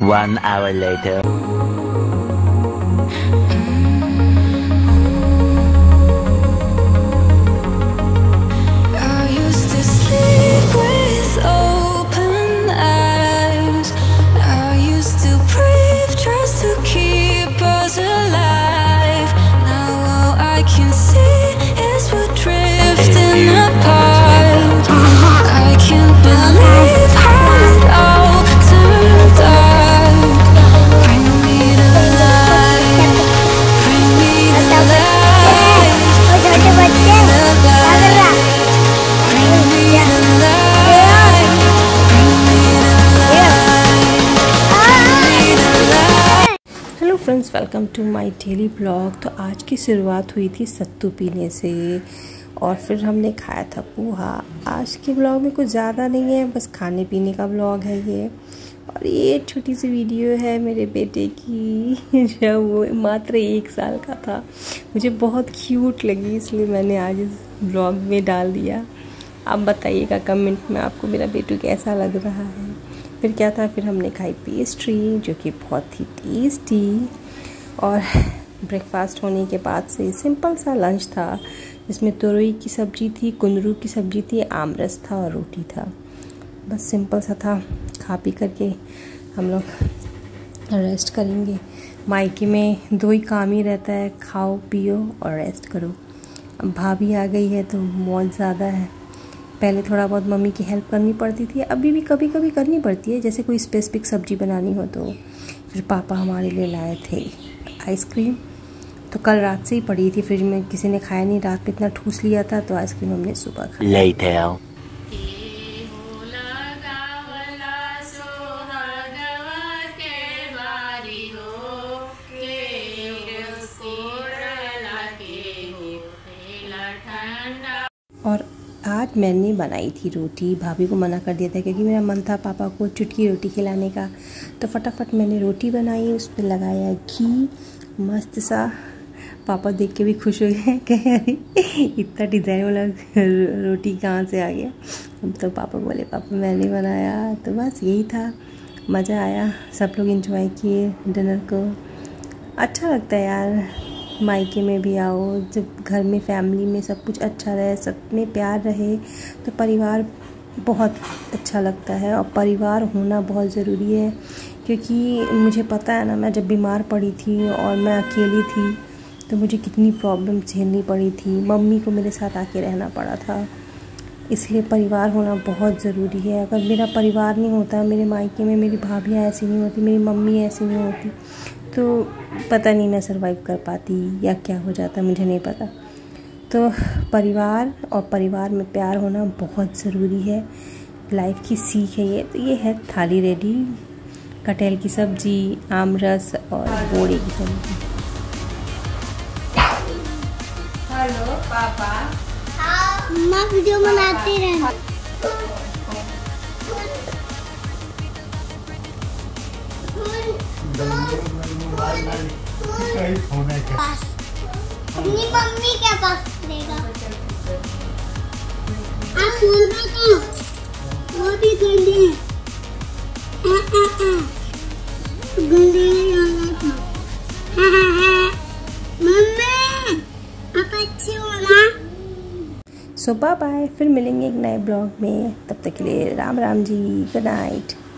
1 hour later. Friends, welcome to my daily blog. तो आज की शुरुआत हुई थी सत्तू पीने से और फिर हमने खाया था पोहा। आज के ब्लॉग में कुछ ज़्यादा नहीं है, बस खाने पीने का ब्लॉग है ये। और ये छोटी सी वीडियो है मेरे बेटे की जब वो मात्र 1 साल का था। मुझे बहुत क्यूट लगी, इसलिए मैंने आज इस ब्लॉग में डाल दिया। आप बताइएगा कमेंट में आपको मेरा बेटू कैसा लग रहा है। फिर क्या था, फिर हमने खाई पेस्ट्री जो कि बहुत ही टेस्टी। और ब्रेकफास्ट होने के बाद से सिंपल सा लंच था जिसमें तुरई की सब्ज़ी थी, कुंदरू की सब्ज़ी थी, आमरस था और रोटी था। बस सिंपल सा था। खा पी करके हम लोग रेस्ट करेंगे। मायके में 2 ही काम ही रहता है, खाओ पियो और रेस्ट करो। अब भाभी आ गई है तो मौज ज़्यादा है। पहले थोड़ा बहुत मम्मी की हेल्प करनी पड़ती थी, अभी भी कभी कभी करनी पड़ती है, जैसे कोई स्पेसिफिक सब्ज़ी बनानी हो तो। फिर पापा हमारे लिए लाए थे आइसक्रीम, तो कल रात से ही पड़ी थी फ्रिज में, किसी ने खाया नहीं। रात में इतना ठूस लिया था तो आइसक्रीम हमने सुबह खाया। और आज मैंने बनाई थी रोटी। भाभी को मना कर दिया था क्योंकि मेरा मन था पापा को चुटकी रोटी खिलाने का, तो फटाफट मैंने रोटी बनाई, उस पर लगाया घी मस्त सा। पापा देख के भी खुश हो गए, कहे अरे इतना डिज़ाइन वाला रोटी कहाँ से आ गया। तो पापा बोले पापा मैंने बनाया। तो बस यही था, मज़ा आया, सब लोग एंजॉय किए डिनर को। अच्छा लगता है यार, मायके में भी आओ, जब घर में फैमिली में सब कुछ अच्छा रहे, सब में प्यार रहे तो परिवार बहुत अच्छा लगता है। और परिवार होना बहुत ज़रूरी है, क्योंकि मुझे पता है ना, मैं जब बीमार पड़ी थी और मैं अकेली थी तो मुझे कितनी प्रॉब्लम झेलनी पड़ी थी। मम्मी को मेरे साथ आके रहना पड़ा था, इसलिए परिवार होना बहुत ज़रूरी है। अगर मेरा परिवार नहीं होता, मेरे मायके में मेरी भाभियाँ ऐसी नहीं होती, मेरी मम्मी ऐसी नहीं होती, तो पता नहीं मैं सर्वाइव कर पाती या क्या हो जाता, मुझे नहीं पता। तो परिवार और परिवार में प्यार होना बहुत ज़रूरी है, लाइफ की सीख है ये। तो ये है थाली रेडी, कटहल की सब्ज़ी, आमरस और बोड़े की सब्ज़ी। हेलो पापा। मम्मा वीडियो बनाती रहना। अपनी मम्मी के पास देगा। आप बोल रहे तो वो भी गंदी है। गंदी मम्मी आप अच्छी हो ना। सो बाय बाय, फिर मिलेंगे एक नए ब्लॉग में। तब तक के लिए राम राम जी, गुड नाइट।